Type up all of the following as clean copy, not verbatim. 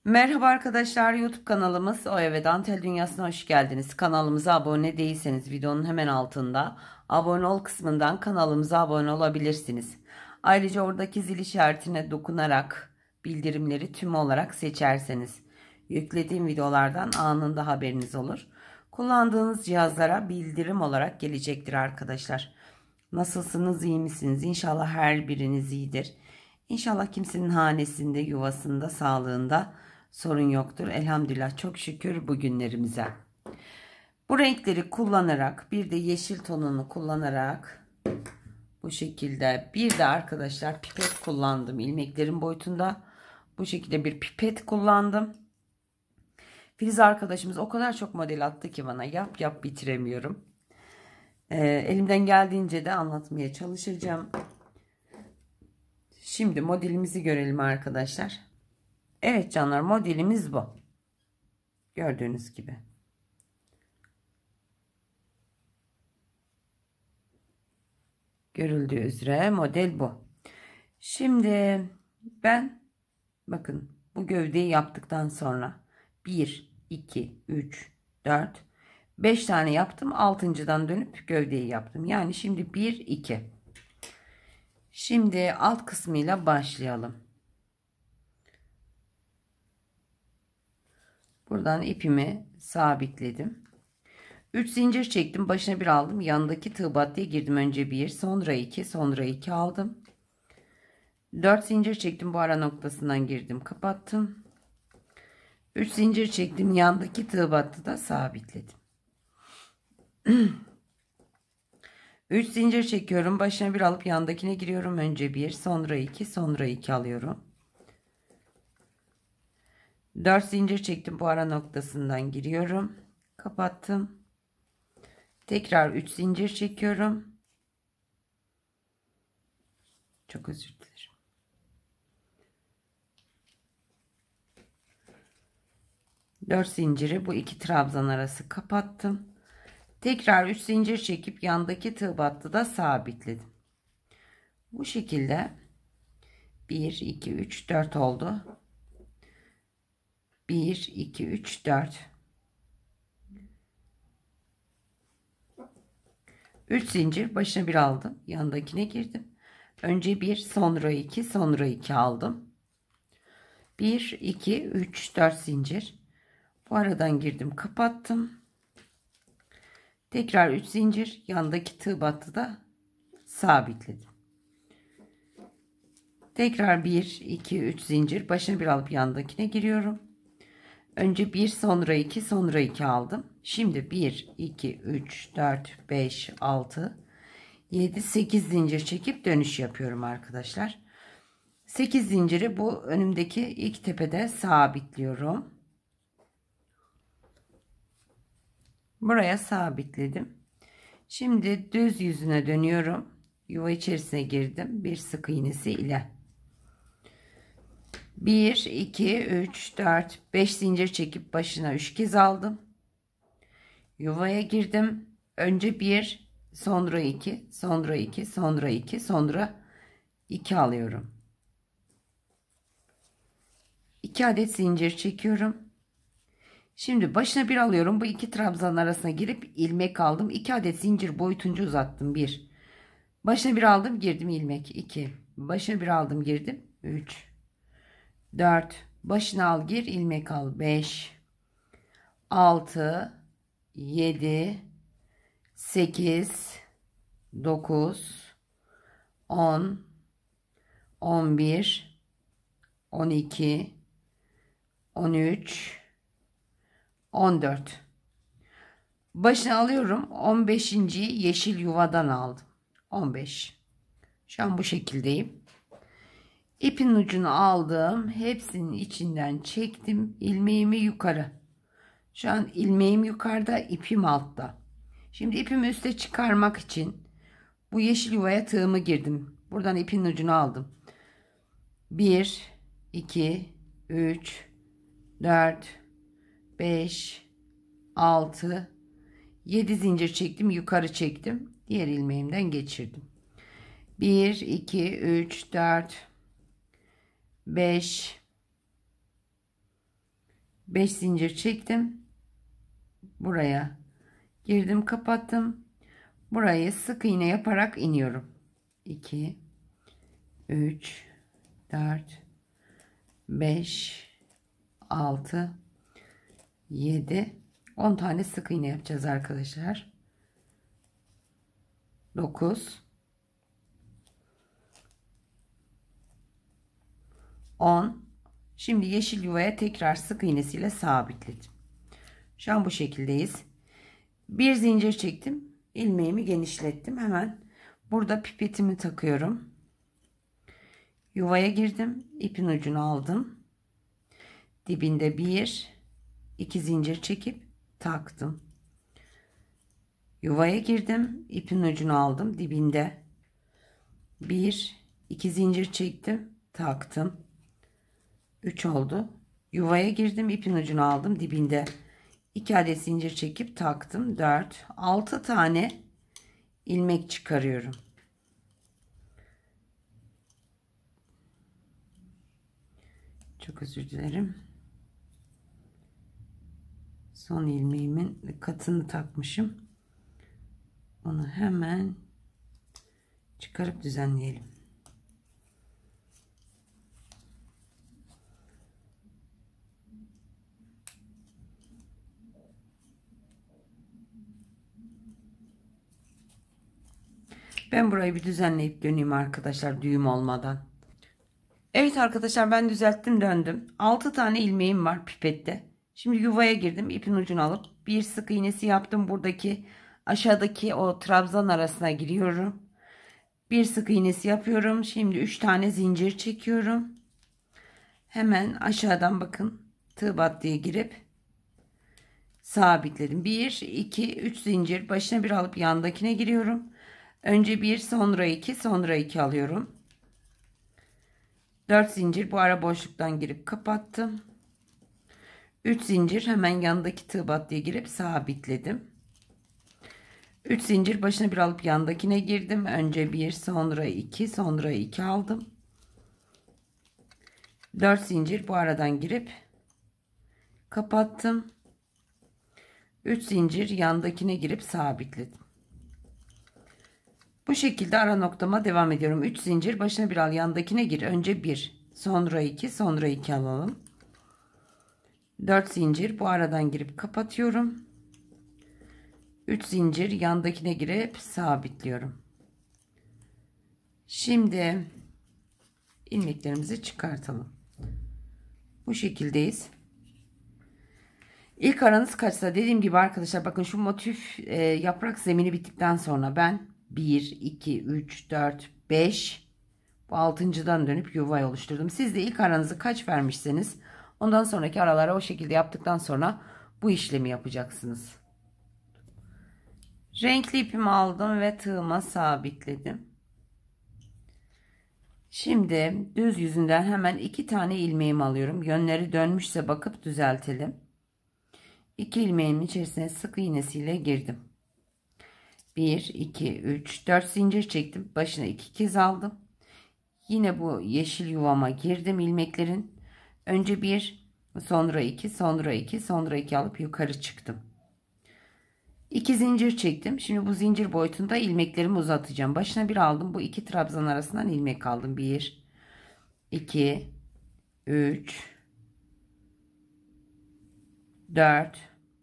Merhaba arkadaşlar, YouTube kanalımız O Eve Dantel Dünyası'na hoş geldiniz. Kanalımıza abone değilseniz videonun hemen altında abone ol kısmından kanalımıza abone olabilirsiniz. Ayrıca oradaki zil işaretine dokunarak bildirimleri tüm olarak seçerseniz yüklediğim videolardan anında haberiniz olur. Kullandığınız cihazlara bildirim olarak gelecektir arkadaşlar. Nasılsınız, iyi misiniz? İnşallah her biriniz iyidir. İnşallah kimsenin hanesinde, yuvasında, sağlığında sorun yoktur. Elhamdülillah, çok şükür bugünlerimize. Bu renkleri kullanarak, bir de yeşil tonunu kullanarak bu şekilde, bir de arkadaşlar pipet kullandım. İlmeklerin boyutunda bu şekilde bir pipet kullandım. Filiz arkadaşımız o kadar çok model attı ki bana, yap bitiremiyorum. Elimden geldiğince de anlatmaya çalışacağım. Şimdi modelimizi görelim arkadaşlar. Evet canlar, modelimiz bu. Gördüğünüz gibi. Görüldüğü üzere model bu. Şimdi ben bakın bu gövdeyi yaptıktan sonra 1, 2, 3, 4, 5 tane yaptım. 6.'dan dönüp gövdeyi yaptım. Yani şimdi 1, 2. Şimdi alt kısmıyla başlayalım. Buradan ipimi sabitledim. 3 zincir çektim, başına bir aldım, yanındaki tığ battıya girdim. Önce 1, sonra 2, sonra 2 aldım. 4 zincir çektim, bu ara noktasından girdim, kapattım. 3 zincir çektim, yandaki tığ battıda sabitledim. 3 zincir çekiyorum, başına bir alıp yandakine giriyorum. Önce 1, sonra 2, sonra 2 alıyorum. 4 zincir çektim, bu ara noktasından giriyorum, kapattım. Tekrar 3 zincir çekiyorum. Çok özür dilerim. 4 zinciri bu iki trabzan arası kapattım. Tekrar 3 zincir çekip yandaki tığ battıda sabitledim. Bu şekilde 1, 2, 3, 4 oldu. 1, 2, 3, 4. 3 zincir, başına bir aldım. Yandakine girdim. Önce 1, sonra 2, sonra 2 aldım. 1, 2, 3, 4 zincir. Bu aradan girdim, kapattım. Tekrar 3 zincir, yandaki tığ battıda sabitledim. Tekrar 1, 2, 3 zincir, başına bir alıp yandakine giriyorum. Önce 1, sonra 2, sonra 2 aldım. Şimdi 1, 2, 3, 4, 5, 6, 7, 8 zincir çekip dönüş yapıyorum arkadaşlar. 8 zinciri bu önümdeki ilk tepede sabitliyorum. Buraya sabitledim. Şimdi düz yüzüne dönüyorum. Yuva içerisine girdim. Bir sık iğnesi ile. 1, 2, 3, 4, 5 zincir çekip başına 3 kez aldım. Yuvaya girdim. Önce 1, sonra 2, sonra 2, sonra 2, sonra 2 alıyorum. 2 adet zincir çekiyorum. Şimdi başına bir alıyorum. Bu iki trabzan arasına girip ilmek aldım. 2 adet zincir boyutunca uzattım. 1. Başına bir aldım, girdim ilmek. 2. Başına bir aldım, girdim. 3. 4. Başına al, gir, ilmek al. 5. 6. 7. 8. 9. 10. 11. 12. 13. 14. Başına alıyorum. 15.yi yeşil yuvadan aldım. 15. Şu an bu şekildeyim. İpin ucunu aldım. Hepsinin içinden çektim. İlmeğimi yukarı. Şu an ilmeğim yukarıda, ipim altta. Şimdi ipimi üste çıkarmak için bu yeşil yuvaya tığımı girdim. Buradan ipin ucunu aldım. 1, 2, 3, 4, 5, 6, 7 zincir çektim, yukarı çektim. Diğer ilmeğimden geçirdim. 1, 2, 3, 4, 5, 5 zincir çektim. Buraya girdim, kapattım. Burayı sık iğne yaparak iniyorum. 2 3 4 5 6 7 10 tane sık iğne yapacağız arkadaşlar. 9 10. Şimdi yeşil yuvaya tekrar sık iğnesiyle sabitledim. Şu an bu şekildeyiz. Bir zincir çektim. İlmeğimi genişlettim. Hemen burada pipetimi takıyorum. Yuvaya girdim. İpin ucunu aldım. Dibinde 1 2 zincir çekip taktım. Yuvaya girdim. İpin ucunu aldım. Dibinde 1 2 zincir çektim. Taktım. 3 oldu. Yuvaya girdim. İpin ucunu aldım. Dibinde 2 adet zincir çekip taktım. 4 6 tane ilmek çıkarıyorum. Çok özür dilerim. Son ilmeğimin katını takmışım. Onu hemen çıkarıp düzenleyelim. Ben burayı bir düzenleyip döneyim arkadaşlar, düğüm olmadan. Evet arkadaşlar, ben düzelttim, döndüm. 6 tane ilmeğim var pipette. Şimdi yuvaya girdim. İpin ucunu alıp bir sık iğnesi yaptım. Buradaki aşağıdaki o trabzan arasına giriyorum. Bir sık iğnesi yapıyorum. Şimdi 3 tane zincir çekiyorum. Hemen aşağıdan bakın, tığ battıya girip sabitledim. 1 2 3 zincir, başına bir alıp yandakine giriyorum. Önce 1, sonra 2, sonra 2 alıyorum. 4 zincir, bu ara boşluktan girip kapattım. 3 zincir, hemen yandaki tığ battıya girip sabitledim. 3 zincir, başına bir alıp yandakine girdim. Önce 1, sonra 2, sonra 2 aldım. 4 zincir, bu aradan girip kapattım. 3 zincir, yandakine girip sabitledim. Bu şekilde ara noktama devam ediyorum. 3 zincir, başına bir al, yandakine gir. Önce 1, sonra 2, sonra 2 alalım. 4 zincir, bu aradan girip kapatıyorum. 3 zincir, yandakine girip sabitliyorum. Şimdi ilmeklerimizi çıkartalım. Bu şekildeyiz. İlk aranız kaçsa, dediğim gibi arkadaşlar, bakın şu motif yaprak zemini bittikten sonra ben 1 2 3 4 5, bu 6.'dan dönüp yuvayı oluşturdum. Siz de ilk aranızı kaç vermişseniz ondan sonraki aralara o şekilde yaptıktan sonra bu işlemi yapacaksınız. Renkli ipimi aldım ve tığıma sabitledim. Şimdi düz yüzünden hemen 2 tane ilmeğimi alıyorum. Yönleri dönmüşse bakıp düzeltelim. 2 ilmeğimin içerisine sık iğnesiyle girdim. 1 2 3 4 zincir çektim. Başına 2 kez aldım. Yine bu yeşil yuvama girdim ilmeklerin. Önce 1, sonra 2, sonra 2, sonra 2 alıp yukarı çıktım. 2 zincir çektim. Şimdi bu zincir boyutunda ilmeklerimi uzatacağım. Başına bir aldım. Bu iki trabzan arasından ilmek aldım. 1 2 3 4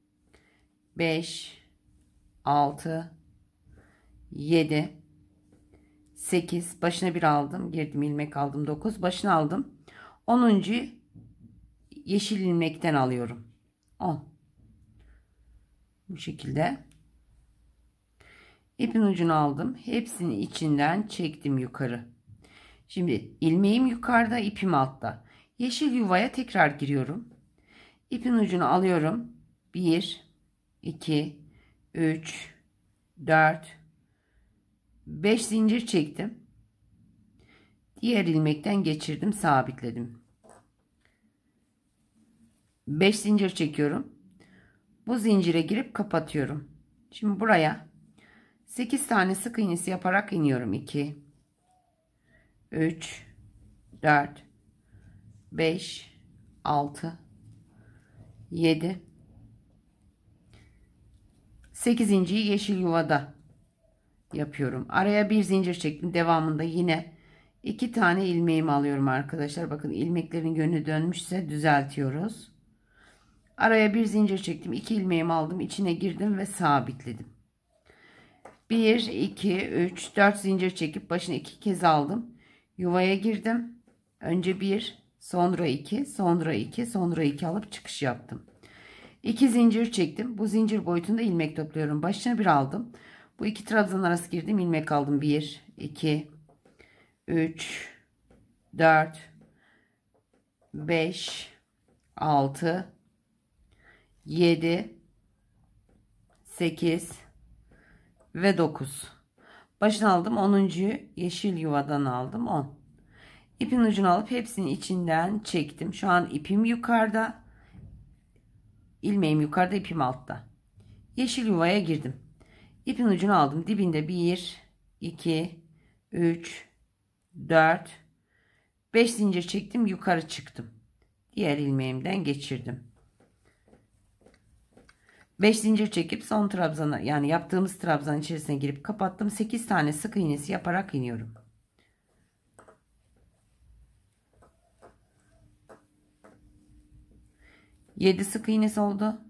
5 6 7 8, başına bir aldım, girdim, ilmek aldım. 9, başına aldım. 10. yeşil ilmekten alıyorum. 10. Bu şekilde ipin ucunu aldım. Hepsini içinden çektim yukarı. Şimdi ilmeğim yukarıda, ipim altta. Yeşil yuvaya tekrar giriyorum. İpin ucunu alıyorum. 1 2 3 4 5 zincir çektim. Diğer ilmekten geçirdim, sabitledim. 5 zincir çekiyorum. Bu zincire girip kapatıyorum. Şimdi buraya 8 tane sık iğnesi yaparak iniyorum. 2 3 4 5 6 7. 8.'yi yeşil yuvada yapıyorum. Araya bir zincir çektim. Devamında yine 2 tane ilmeğimi alıyorum arkadaşlar. Bakın ilmeklerin yönü dönmüşse düzeltiyoruz. Araya bir zincir çektim. 2 ilmeğimi aldım. İçine girdim ve sabitledim. 1, 2, 3, 4 zincir çekip başını 2 kez aldım. Yuvaya girdim. Önce 1, sonra 2, sonra 2, sonra 2 alıp çıkış yaptım. 2 zincir çektim. Bu zincir boyutunda ilmek topluyorum. Başına bir aldım. Bu iki trabzan arası girdim. İlmek aldım. 1, 2, 3, 4, 5, 6, 7, 8 ve 9. Başına aldım. 10.'yu yeşil yuvadan aldım. 10. İpin ucunu alıp hepsini içinden çektim. Şu an ipim yukarıda. İlmeğim yukarıda, ipim altta. Yeşil yuvaya girdim. İpin ucunu aldım. Dibinde 1, 2, 3, 4, 5 zincir çektim. Yukarı çıktım. Diğer ilmeğimden geçirdim. 5 zincir çekip son trabzana, yani yaptığımız trabzanın içerisine girip kapattım. 8 tane sık iğnesi yaparak iniyorum. Yedi sık iğnesi oldu.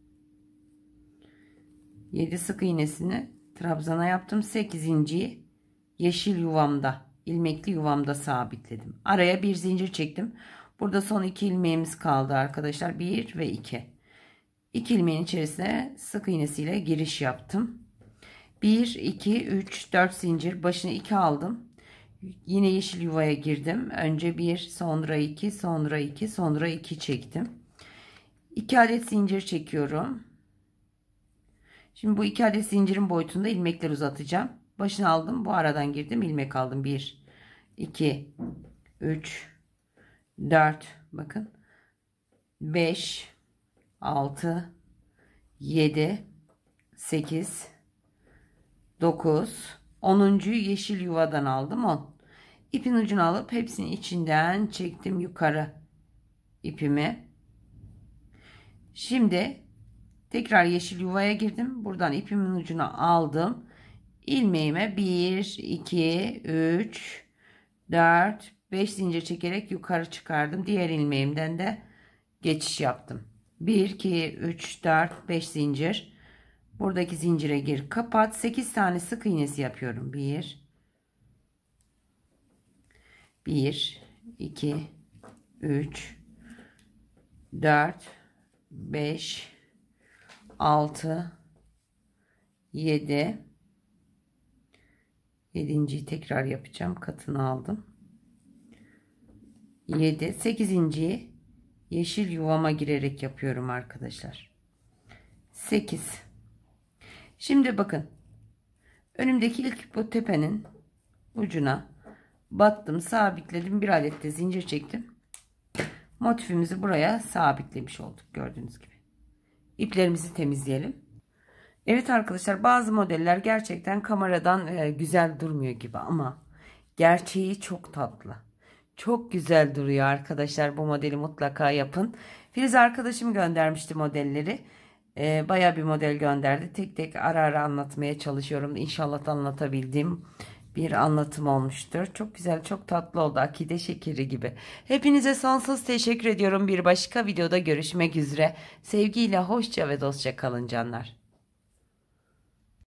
7 sık iğnesini trabzana yaptım. 8.'yi yeşil yuvamda, ilmekli yuvamda sabitledim. Araya bir zincir çektim. Burada son 2 ilmeğimiz kaldı arkadaşlar. 1 ve 2. 2 ilmeğin içerisine sık iğnesiyle giriş yaptım. 1, 2, 3, 4 zincir. Başını 2 aldım. Yine yeşil yuvaya girdim. Önce 1, sonra 2, sonra 2, sonra 2 çektim. 2 adet zincir çekiyorum. Şimdi bu 2 adet zincirin boyutunda ilmekler uzatacağım. Başını aldım. Bu aradan girdim. İlmek aldım. 1, 2, 3, 4. Bakın. 5, 6, 7, 8, 9. 10'uncuyu yeşil yuvadan aldım. 10. İpin ucunu alıp hepsini içinden çektim yukarı ipimi. Şimdi tekrar yeşil yuvaya girdim. Buradan ipimin ucunu aldım. İlmeğime 1, 2, 3, 4, 5 zincir çekerek yukarı çıkardım. Diğer ilmeğimden de geçiş yaptım. 1, 2, 3, 4, 5 zincir. Buradaki zincire gir, kapat. 8 tane sık iğnesi yapıyorum. 1, 2, 3, 4, 5, 6, 7. 7.'yi tekrar yapacağım. Katını aldım. 7. 8.'yi yeşil yuvama girerek yapıyorum arkadaşlar. 8. Şimdi bakın. Önümdeki ilk bu tepenin ucuna battım, sabitledim. Bir adet de zincir çektim. Motifimizi buraya sabitlemiş olduk gördüğünüz gibi. İplerimizi temizleyelim. Evet arkadaşlar, bazı modeller gerçekten kameradan güzel durmuyor gibi ama gerçeği çok tatlı. Çok güzel duruyor arkadaşlar. Bu modeli mutlaka yapın. Filiz arkadaşım göndermişti modelleri. Baya bir model gönderdi. Tek tek ara ara anlatmaya çalışıyorum. İnşallah da anlatabildiğim bir anlatım olmuştur. Çok güzel, çok tatlı oldu. Akide şekeri gibi. Hepinize sonsuz teşekkür ediyorum. Bir başka videoda görüşmek üzere. Sevgiyle, hoşça ve dostça kalın canlar.